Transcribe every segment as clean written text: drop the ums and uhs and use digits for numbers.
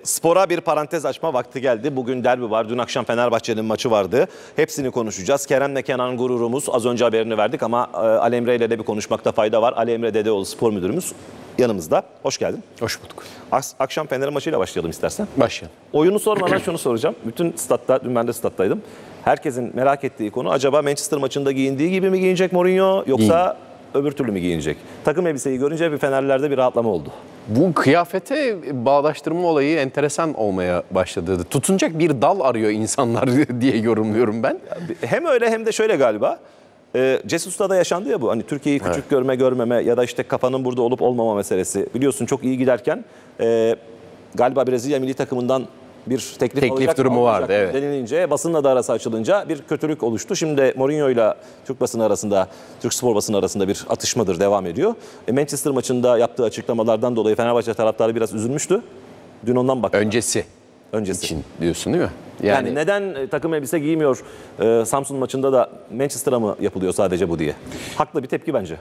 Spora bir parantez açma vakti geldi. Bugün derbi var. Dün akşam Fenerbahçe'nin maçı vardı. Hepsini konuşacağız. Kerem'le Kenan gururumuz. Az önce haberini verdik ama Ali Emre ile de bir konuşmakta fayda var. Ali Emre Dedeoğlu spor müdürümüz yanımızda. Hoş geldin. Hoş bulduk. Akşam Fener maçıyla başlayalım istersen. Başlayalım. Oyunu sormadan şunu soracağım. Bütün statta, dün ben de stat'taydım. Herkesin merak ettiği konu, acaba Manchester maçında giyindiği gibi mi giyinecek Mourinho yoksa öbür türlü mü giyinecek? Takım elbiseyi görünce bir Fenerlilerde bir rahatlama oldu. Bu kıyafete bağdaştırma olayı enteresan olmaya başladı. Tutunacak bir dal arıyor insanlar diye yorumluyorum ben. Hem öyle hem de şöyle galiba. Cesus'ta da yaşandı ya bu. Hani Türkiye'yi küçük görmeme ya da işte kafanın burada olup olmama meselesi. Biliyorsun çok iyi giderken galiba Brezilya milli takımından bir teklif durumu vardı, evet. Denilince, basınla da arası açılınca bir kötülük oluştu. Şimdi Mourinho ile Türk basını arasında, Türk spor basını arasında bir atışmadır devam ediyor. Manchester maçında yaptığı açıklamalardan dolayı Fenerbahçe taraftarı biraz üzülmüştü. Dün ondan baktım. Öncesi için diyorsun değil mi? Yani neden takım elbise giymiyor, Samsun maçında da Manchester'a mı yapılıyor sadece bu diye? Haklı bir tepki bence.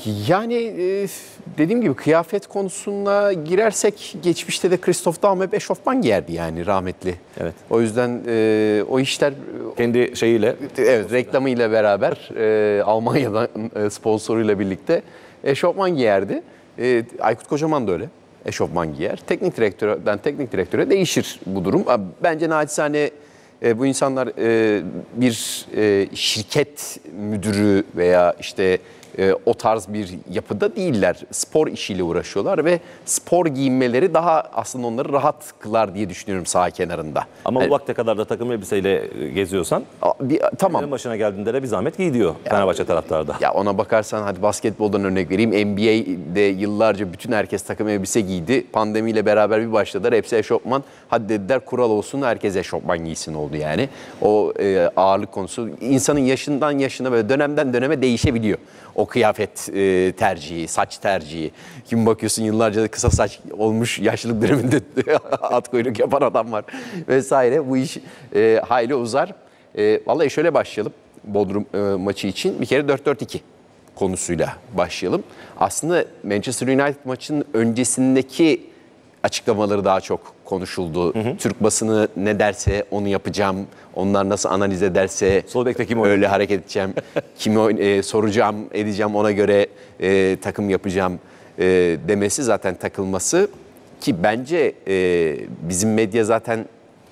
Dediğim gibi kıyafet konusuna girersek geçmişte de Christoph Daum hep eşofman giyerdi yani rahmetli. Evet. O yüzden o işler kendi şeyiyle, evet, reklamıyla beraber Almanya'dan sponsoruyla birlikte eşofman giyerdi. Aykut Kocaman da öyle. Eşofman giyer. Teknik direktörden teknik direktöre değişir bu durum. Bence naçizane bu insanlar bir şirket müdürü veya işte o tarz bir yapıda değiller. Spor işiyle uğraşıyorlar ve spor giyinmeleri daha aslında onları rahat kılar diye düşünüyorum saha kenarında. Ama bu vakte kadar da takım elbiseyle geziyorsan tamam. Başına geldiğinde de bir zahmet giy diyor Fenerbahçe taraftarı da. Ya ona bakarsan hadi basketboldan örnek vereyim. NBA'de yıllarca bütün herkes takım elbise giydi. Pandemiyle beraber bir başladılar. Hepsi eşofman. Hadi dediler kural olsun, herkes eşofman giysin oldu yani. O ağırlık konusu insanın yaşından yaşına böyle dönemden döneme değişebiliyor. O kıyafet tercihi, saç tercihi. Kim bakıyorsun yıllarca da kısa saç olmuş, yaşlılık döneminde at kuyruk yapan adam var vesaire. Bu iş hayli uzar. Vallahi şöyle başlayalım Bodrum maçı için. Bir kere 4-4-2 konusuyla başlayalım. Aslında Manchester United maçının öncesindeki açıklamaları daha çok konuşuldu. Türk basını ne derse onu yapacağım. Onlar nasıl analiz ederse sol bekte kim öyle hareket edeceğim. Kimi soracağım, edeceğim, ona göre takım yapacağım demesi zaten takılması. Ki bence bizim medya zaten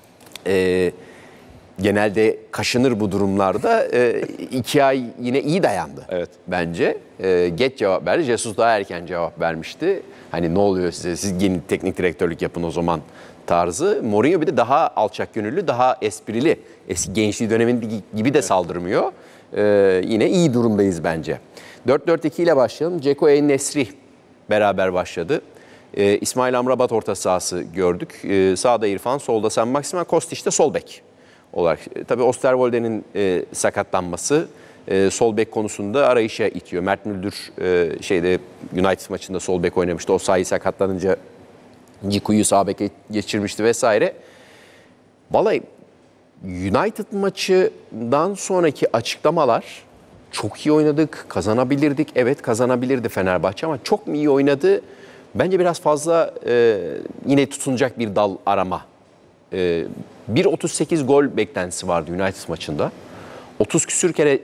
genelde kaşınır bu durumlarda. 2 ay yine iyi dayandı. Evet. Bence. Geç cevap verdi. Jesus daha erken cevap vermişti. Hani ne oluyor size? Siz yeni teknik direktörlük yapın o zaman tarzı. Mourinho bir de daha alçak gönüllü, daha esprili. Eski gençliği dönemindeki gibi de saldırmıyor. Yine iyi durumdayız bence. 4-4-2 ile başlayalım. Dzeko El-Nesri beraber başladı. İsmail Amrabat orta sahası gördük. Sağda İrfan, solda Sen Maximen, Kostić de sol bek olarak. Tabii Osterwolde'nin sakatlanması sol bek konusunda arayışa itiyor. Mert Müldür United maçında sol bek oynamıştı. O sahi sakatlanınca Ciku'yu sağ beke geçirmişti vesaire. Vallahi United maçından sonraki açıklamalar çok iyi oynadık, kazanabilirdik. Evet kazanabilirdi Fenerbahçe ama çok mu iyi oynadı? Bence biraz fazla yine tutunacak bir dal arama. 1.38 gol beklentisi vardı United maçında. 30 küsür kere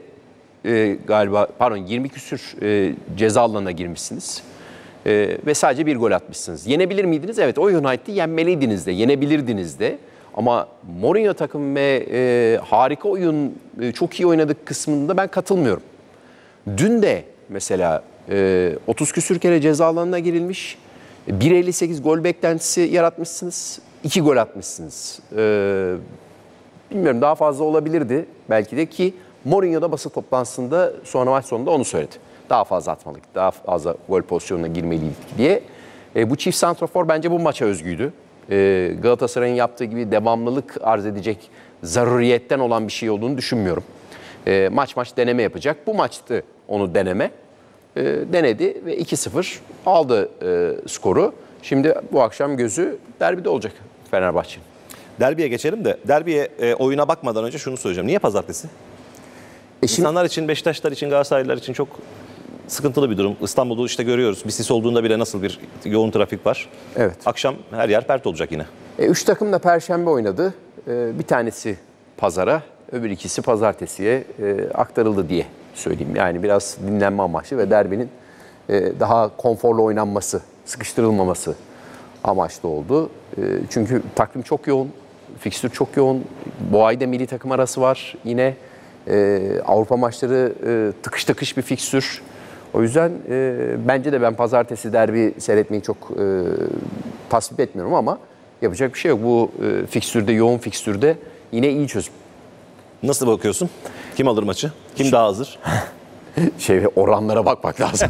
20 küsür ceza alanına girmişsiniz. Ve sadece bir gol atmışsınız. Yenebilir miydiniz? Evet, o United'ı yenmeliydiniz de, yenebilirdiniz de. Ama Mourinho takım ve harika oyun, çok iyi oynadık kısmında ben katılmıyorum. Dün de mesela 30 küsür kere ceza alanına girilmiş. 1.58 gol beklentisi yaratmışsınız. 2 gol atmışsınız. Bilmiyorum, daha fazla olabilirdi belki de ki Mourinho da basın toplantısında sonra maç sonunda onu söyledi. Daha fazla atmalık, daha fazla gol pozisyonuna girmeliydik diye. Bu çift santrafor bence bu maça özgüydü. Galatasaray'ın yaptığı gibi devamlılık arz edecek zaruriyetten olan bir şey olduğunu düşünmüyorum. Maç deneme yapacak. Bu maçtı onu deneme. Denedi ve 2-0 aldı skoru. Şimdi bu akşam gözü derbide olacak Fenerbahçe. Derbiye geçelim de derbiye oyuna bakmadan önce şunu söyleyeceğim. Niye pazartesi? İnsanlar için, Beşiktaşlar için, Galatasaraylılar için çok sıkıntılı bir durum. İstanbul'da işte görüyoruz. Bir sis olduğunda bile nasıl bir yoğun trafik var. Evet. Akşam her yer pert olacak yine. 3 takım da Perşembe oynadı. Bir tanesi pazara, öbür ikisi pazartesiye aktarıldı diye söyleyeyim. Yani biraz dinlenme amaçlı ve derbinin daha konforlu oynanması, sıkıştırılmaması amaçlı oldu. Çünkü takvim çok yoğun, fikstür çok yoğun. Bu ayda milli takım arası var yine. Avrupa maçları tıkış tıkış bir fikstür. O yüzden bence de ben pazartesi derbi seyretmeyi çok tasvip etmiyorum ama yapacak bir şey yok. Bu fikstürde, yoğun fikstürde yine iyi çözüm. Nasıl bakıyorsun? Kim alır maçı? Kim daha hazır? Oranlara bakmak lazım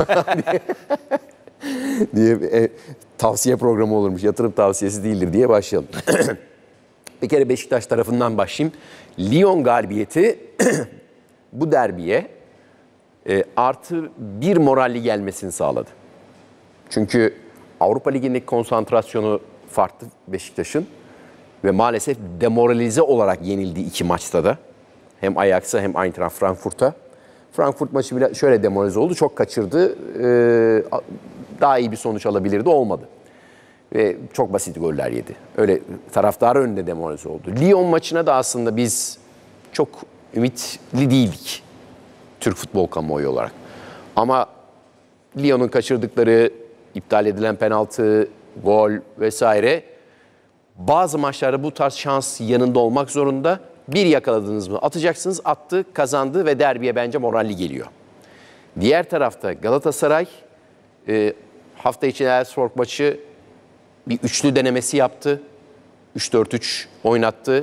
diye tavsiye programı olurmuş. Yatırım tavsiyesi değildir diye başlayalım. Bir kere Beşiktaş tarafından başlayayım. Lyon galibiyeti bu derbiye artı bir moralli gelmesini sağladı. Çünkü Avrupa Ligi'ndeki konsantrasyonu farklı Beşiktaş'ın ve maalesef demoralize olarak yenildiği 2 maçta da. Hem Ajax'a hem Eintracht Frankfurt'a. Frankfurt maçı bile şöyle demoralize oldu. Çok kaçırdı. Daha iyi bir sonuç alabilirdi. Olmadı. Ve çok basit goller yedi. Öyle taraftar önünde demoralize oldu. Lyon maçına da aslında biz çok ümitli değildik. Türk futbol kamuoyu olarak. Ama Lyon'un kaçırdıkları, iptal edilen penaltı, gol vesaire bazı maçlarda bu tarz şans yanında olmak zorunda. Bir yakaladınız mı atacaksınız, attı, kazandı ve derbiye bence moralli geliyor. Diğer tarafta Galatasaray hafta içi Elfsborg maçı bir üçlü denemesi yaptı. 3-4-3 oynattı.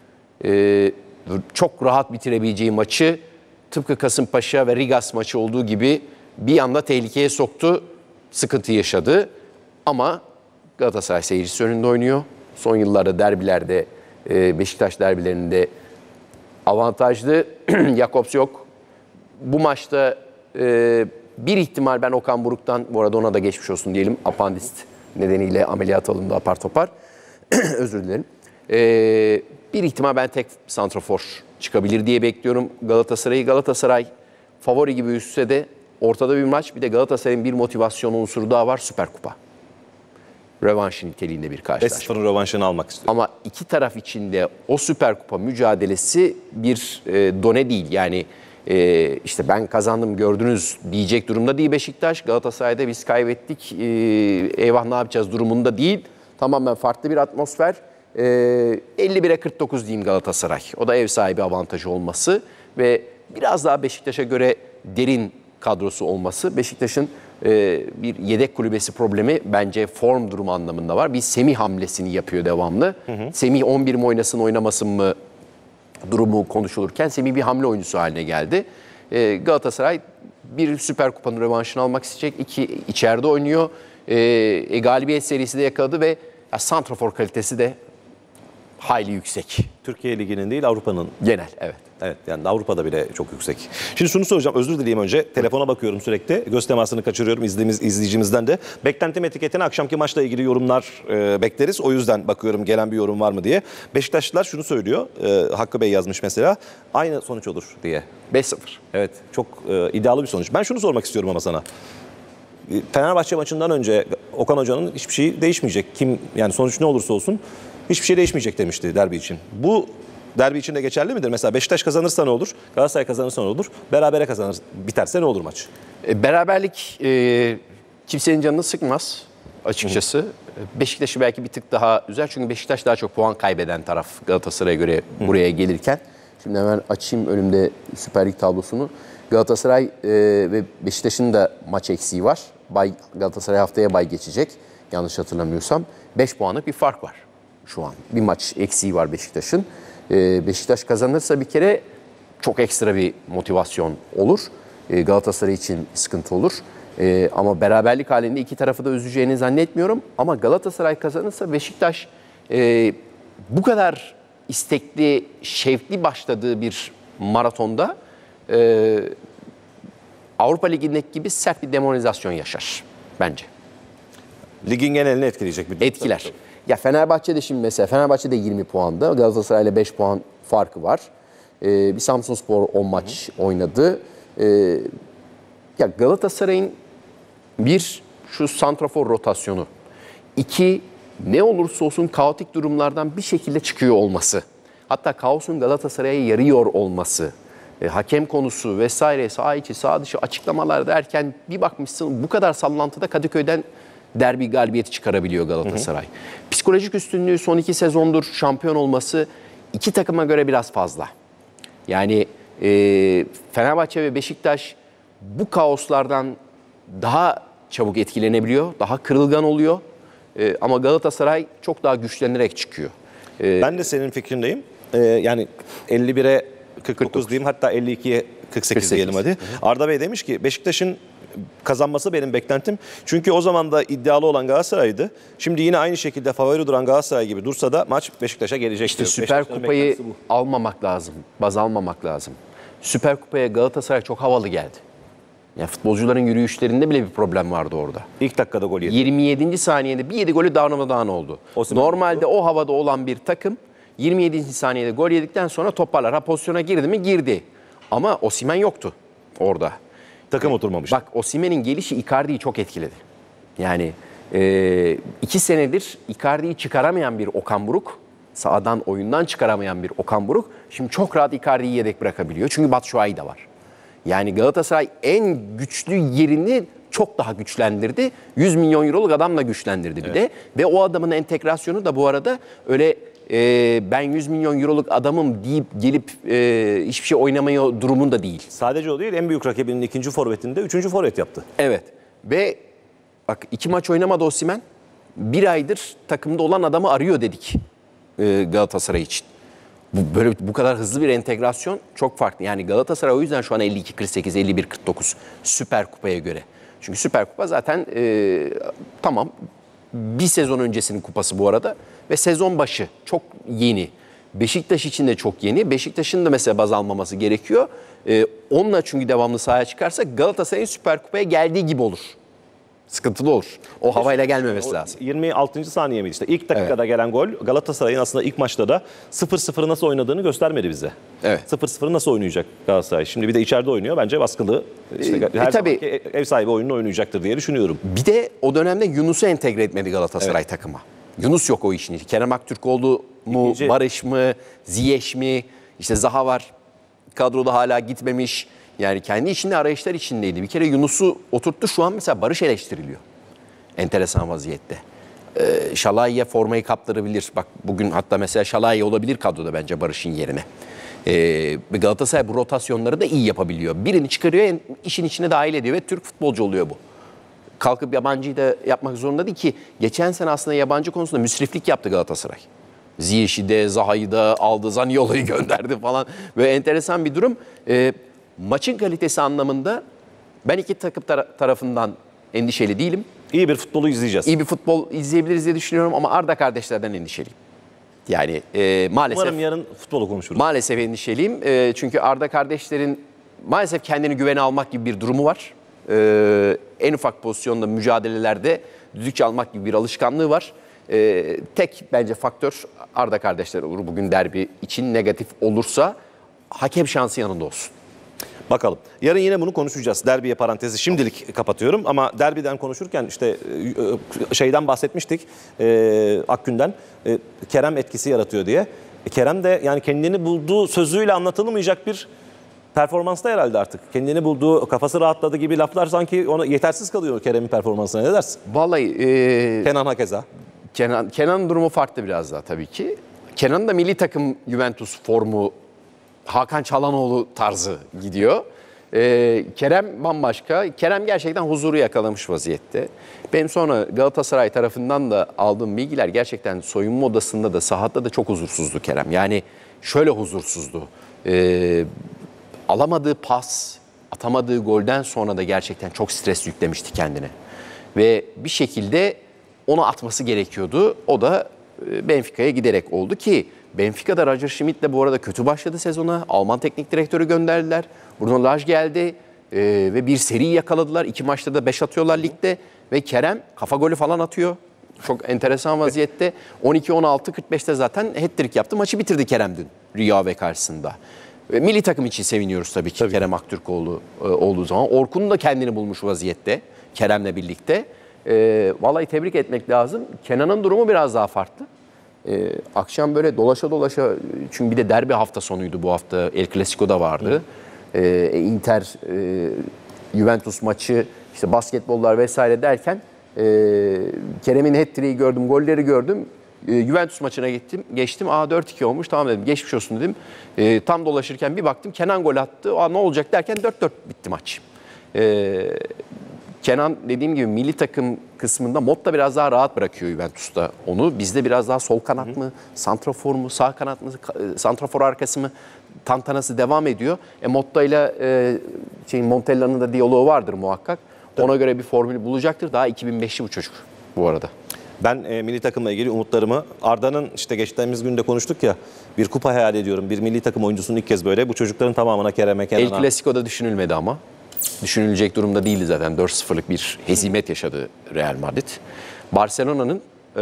Çok rahat bitirebileceği maçı tıpkı Kasımpaşa ve Rigas maçı olduğu gibi bir anda tehlikeye soktu. Sıkıntı yaşadı. Ama Galatasaray seyircisi önünde oynuyor. Son yıllarda derbilerde, Beşiktaş derbilerinde avantajlı. Jakobs yok. Bu maçta bir ihtimal ben Okan Buruk'tan, bu arada ona da geçmiş olsun diyelim, apandist nedeniyle ameliyat alındı apar topar. Özür dilerim. Bir ihtimal ben tek santrafor çıkabilir diye bekliyorum Galatasaray'ı. Galatasaray favori gibi üstse de ortada bir maç. Bir de Galatasaray'ın bir motivasyon unsuru daha var. Süper Kupa. Rövanş niteliğinde bir karşılaşma. 5-0'ın rövanşını almak istiyor. Ama iki taraf içinde o Süper Kupa mücadelesi bir done değil. Yani işte ben kazandım gördünüz diyecek durumda değil Beşiktaş. Galatasaray'da biz kaybettik eyvah ne yapacağız durumunda değil. Tamamen farklı bir atmosfer. 51'e 49 diyeyim Galatasaray. O da ev sahibi avantajı olması ve biraz daha Beşiktaş'a göre derin kadrosu olması. Beşiktaş'ın bir yedek kulübesi problemi bence form durumu anlamında var. Bir Semih hamlesini yapıyor devamlı. Semih 11 mi oynasın oynamasın mı durumu konuşulurken Semih bir hamle oyuncusu haline geldi. Galatasaray bir Süper Kupa'nın rövanşını almak isteyecek. 2 içeride oynuyor. Galibiyet serisi de yakaladı ve santrafor kalitesi de hayli yüksek. Türkiye Ligi'nin değil Avrupa'nın. Genel, evet. Evet, yani Avrupa'da bile çok yüksek. Şimdi şunu soracağım, özür dileyeyim önce. Telefona bakıyorum sürekli. Göz temasını kaçırıyorum izleyicimizden de. Beklentim etiketine akşamki maçla ilgili yorumlar bekleriz. O yüzden bakıyorum gelen bir yorum var mı diye. Beşiktaşlılar şunu söylüyor. Hakkı Bey yazmış mesela. Aynı sonuç olur diye. 5-0. Evet, çok iddialı bir sonuç. Ben şunu sormak istiyorum ama sana. Fenerbahçe maçından önce Okan Hoca'nın hiçbir şey değişmeyecek. Yani sonuç ne olursa olsun hiçbir şey değişmeyecek demişti derbi için. Bu derbi için de geçerli midir? Mesela Beşiktaş kazanırsa ne olur? Galatasaray kazanırsa ne olur? Berabere kazanır, biterse ne olur maç? Beraberlik kimsenin canını sıkmaz açıkçası. Beşiktaş'ı belki bir tık daha üzer. Çünkü Beşiktaş daha çok puan kaybeden taraf Galatasaray'a göre buraya gelirken. Şimdi hemen açayım önümde Süper Lig tablosunu. Galatasaray ve Beşiktaş'ın da maç eksiği var. Galatasaray haftaya bay geçecek. Yanlış hatırlamıyorsam. 5 puanlık bir fark var şu an. Bir maç eksiği var Beşiktaş'ın. Beşiktaş kazanırsa bir kere çok ekstra bir motivasyon olur. Galatasaray için sıkıntı olur. Ama beraberlik halinde iki tarafı da üzeceğini zannetmiyorum. Ama Galatasaray kazanırsa Beşiktaş bu kadar istekli, şevkli başladığı bir maratonda Avrupa Ligi'ndeki gibi sert bir demoralizasyon yaşar bence. Ligin genelini etkileyecek bir durum. Etkiler. Ya Fenerbahçe'de şimdi mesela Fenerbahçe'de 20 puanda, Galatasaray'la 5 puan farkı var. Bir Samsunspor 10 maç oynadı. Ya Galatasaray'ın bir şu santrafor rotasyonu, iki ne olursa olsun kaotik durumlardan bir şekilde çıkıyor olması, hatta kaosun Galatasaray'a yarıyor olması, hakem konusu vesaire, saha içi saha dışı açıklamalar derken bir bakmışsın bu kadar sallantıda Kadıköy'den derbi galibiyeti çıkarabiliyor Galatasaray. Psikolojik üstünlüğü son 2 sezondur şampiyon olması iki takıma göre biraz fazla. Yani Fenerbahçe ve Beşiktaş bu kaoslardan daha çabuk etkilenebiliyor, daha kırılgan oluyor. Ama Galatasaray çok daha güçlenerek çıkıyor. Ben de senin fikrindeyim. Yani 51'e 49 diyeyim, hatta 52'ye 48 diyelim hadi. Arda Bey demiş ki Beşiktaş'ın kazanması benim beklentim. Çünkü o zaman da iddialı olan Galatasaray'dı. Şimdi yine aynı şekilde favori duran Galatasaray gibi dursa da maç Beşiktaş'a gelecek. İşte Süper Kupayı almamak lazım, baz almamak lazım. Süper Kupaya Galatasaray çok havalı geldi. Ya futbolcuların yürüyüşlerinde bile bir problem vardı orada. İlk dakikada gol yedi. 27. saniyede bir 7 golü darmadağın oldu. Normalde o havada olan bir takım 27. saniyede gol yedikten sonra toparlar. Ha, pozisyona girdi mi? Girdi. Ama Osimhen yoktu orada. Takım oturmamış. Bak, Osimhen'in gelişi Icardi'yi çok etkiledi. Yani 2 senedir Icardi'yi çıkaramayan bir Okan Buruk, sahadan, oyundan çıkaramayan bir Okan Buruk şimdi çok rahat Icardi'yi yedek bırakabiliyor. Çünkü Batshuayi de var. Yani Galatasaray en güçlü yerini çok daha güçlendirdi. 100 milyon euroluk adamla güçlendirdi bir de. Ve o adamın entegrasyonu da bu arada öyle ben 100 milyon euroluk adamım deyip gelip hiçbir şey oynamaya durumunda değil. Sadece o değil, en büyük rakibinin ikinci forvetinde üçüncü forvet yaptı. Evet. Ve bak, 2 maç oynamadı Osimhen. 1 aydır takımda olan adamı arıyor dedik Galatasaray için. Bu kadar hızlı bir entegrasyon çok farklı. Yani Galatasaray o yüzden şu an 52-48, 51-49 Süper Kupa'ya göre. Çünkü Süper Kupa zaten tamam, bir sezon öncesinin kupası bu arada ve sezon başı çok yeni. Beşiktaş için de çok yeni. Beşiktaş'ın da mesela baz almaması gerekiyor. Onunla çünkü devamlı sahaya çıkarsa Galatasaray'ın Süper Kupa'ya geldiği gibi olur. Sıkıntılı olur. O havayla gelmemesi lazım. 26. saniye miydi işte? İlk dakikada gelen gol Galatasaray'ın aslında ilk maçta da 0-0'ı nasıl oynadığını göstermedi bize. Evet. 0-0'ı nasıl oynayacak Galatasaray? Şimdi bir de içeride oynuyor. Bence baskılı. İşte her zamanki ev sahibi oyununu oynayacaktır diye düşünüyorum. Bir de o dönemde Yunus'u entegre etmedi Galatasaray takıma. Yunus yok o işin. Kerem Aktürkoğlu mu, Barış mı, Ziyech mi? İşte Zaha var. Kadroda hala gitmemiş. Yani kendi içinde arayışlar içindeydi. Bir kere Yunus'u oturttu. Şu an mesela Barış eleştiriliyor. Enteresan vaziyette. Şalai'ye formayı kaptırabilir. Bak, bugün hatta mesela Şalai olabilir kadroda bence Barış'ın yerine. Galatasaray bu rotasyonları da iyi yapabiliyor. Birini çıkarıyor, işin içine dahil ediyor ve Türk futbolcu oluyor bu. Kalkıp yabancıyı da yapmak zorunda değil ki. Geçen sene aslında yabancı konusunda müsriflik yaptı Galatasaray. Ziyech'i de, Zaha'yı da aldı, Zaniolo'yu gönderdi falan. Böyle enteresan bir durum. Maçın kalitesi anlamında ben iki takım tarafından endişeli değilim. İyi bir futbolu izleyeceğiz. İyi bir futbol izleyebiliriz diye düşünüyorum ama Arda kardeşlerden endişeliyim. Yani maalesef... Umarım yarın futbolu konuşuruz. Maalesef endişeliyim. Çünkü Arda kardeşlerin maalesef kendini güvene almak gibi bir durumu var. En ufak pozisyonda mücadelelerde düdük çalmak gibi bir alışkanlığı var. Tek bence faktör Arda kardeşler olur. Bugün derbi için negatif olursa hakem şansı yanında olsun. Bakalım. Yarın yine bunu konuşacağız. Derbiye parantezi şimdilik kapatıyorum ama derbiden konuşurken işte şeyden bahsetmiştik. Akgün'den. Kerem etkisi yaratıyor diye. Kerem de yani kendini bulduğu sözüyle anlatılmayacak bir performansta herhalde artık. Kendini bulduğu, kafası rahatladı gibi laflar sanki ona yetersiz kalıyor Kerem'in performansına. Ne dersin? Vallahi Kenan hakeza. Kenan'ın durumu farklı biraz daha tabii ki. Kenan'ın da milli takım Juventus formu Hakan Çalhanoğlu tarzı gidiyor. Kerem bambaşka. Kerem gerçekten huzuru yakalamış vaziyette. Benim sonra Galatasaray tarafından da aldığım bilgiler gerçekten soyunma odasında da sahada da çok huzursuzdu Kerem. Yani şöyle huzursuzdu. Alamadığı pas, atamadığı golden sonra da gerçekten çok stres yüklemişti kendine. Ve bir şekilde onu atması gerekiyordu. O da Benfica'ya giderek oldu ki Benfica'da Roger Schmidt de bu arada kötü başladı sezona. Alman teknik direktörü gönderdiler. Bruno Lage geldi ve bir seri yakaladılar. 2 maçta da 5 atıyorlar ligde ve Kerem kafa golü falan atıyor. Çok enteresan vaziyette. 12-16-45'te zaten hat-trick yaptı. Maçı bitirdi Kerem dün Rio Ave karşısında. Milli takım için seviniyoruz tabii ki Kerem Aktürkoğlu olduğu zaman. Orkun da kendini bulmuş vaziyette Kerem'le birlikte. Vallahi tebrik etmek lazım. Kenan'ın durumu biraz daha farklı. Akşam böyle dolaşa dolaşa, çünkü bir de derbi hafta sonuydu bu hafta. El Clasico da vardı. Inter Juventus maçı, işte basketbollar vesaire derken Kerem'in hat-trick'i gördüm, golleri gördüm. Juventus maçına geçtim. 4-2 olmuş. Tamam dedim, geçmiş olsun dedim. Tam dolaşırken bir baktım Kenan gol attı. Ne olacak derken 4-4 bitti maç. Kenan dediğim gibi milli takım kısmında Motta biraz daha rahat bırakıyor Juventus'ta onu. Bizde biraz daha sol kanat mı, santrafor mu, sağ kanat mı, santrafor arkası mı tantanası devam ediyor. Motta ile Montella'nın da diyaloğu vardır muhakkak. Ona göre bir formül bulacaktır. Daha 2005'li bu çocuk bu arada. Ben milli takımla ilgili umutlarımı, Arda'nın işte geçtiğimiz günde konuştuk ya, bir kupa hayal ediyorum. Bir milli takım oyuncusunun ilk kez böyle. Bu çocukların tamamına, Kerem'e, Kenan'a. El Clasico'da düşünülmedi ama. Düşünülecek durumda değildi zaten. 4-0'lık bir hezimet yaşadı Real Madrid. Barcelona'nın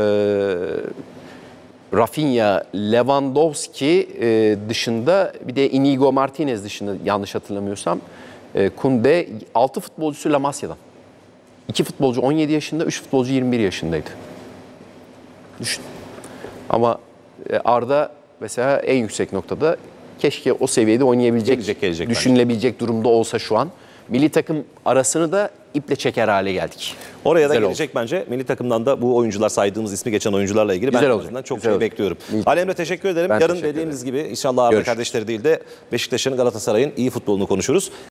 Rafinha, Lewandowski dışında, bir de Inigo Martinez dışında yanlış hatırlamıyorsam, Koundé 6 futbolcusu La Masia'dan. 2 futbolcu 17 yaşında, 3 futbolcu 21 yaşındaydı. Düşün. Ama Arda mesela en yüksek noktada, keşke o seviyede oynayabilecek, düşünülebilecek durumda olsa şu an. Milli takım arasını da iple çeker hale geldik. Oraya da Güzel gelecek oldu. Bence. Milli takımdan da bu oyuncular, saydığımız ismi geçen oyuncularla ilgili güzel ben çok şey bekliyorum. Ali Emre, teşekkür ederim. Ben Yarın teşekkür dediğimiz gibi inşallah Arda kardeşleri değil de Beşiktaş'ın, Galatasaray'ın iyi futbolunu konuşuruz.